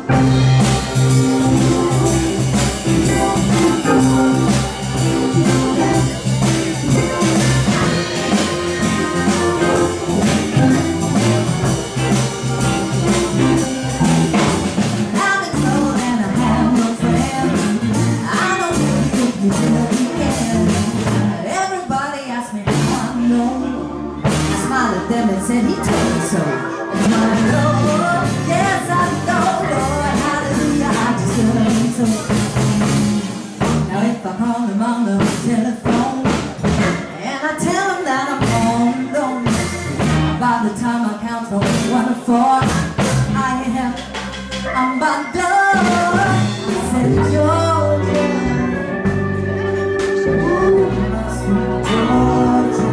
Said he told me so. My Lord, yes I know, Lord, hallelujah, I just love him so. Now if I call him on the telephone and I tell him that I'm home alone, by the time I count from 1 to 4, I am on my door. He said, Georgia, sweet Georgia.